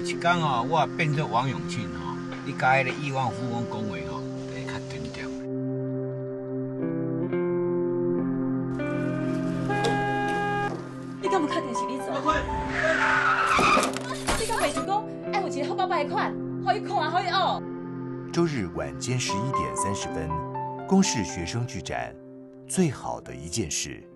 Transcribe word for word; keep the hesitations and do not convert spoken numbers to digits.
一天哦，我变做王永庆吼，你甲迄个亿万富翁讲话吼，会较甜甜。 你敢有确定是你做？你敢袂是讲爱有一个好爸爸的款，可以看可以学？ 周日晚间十一点三十分，公视学生剧展，最好的一件事。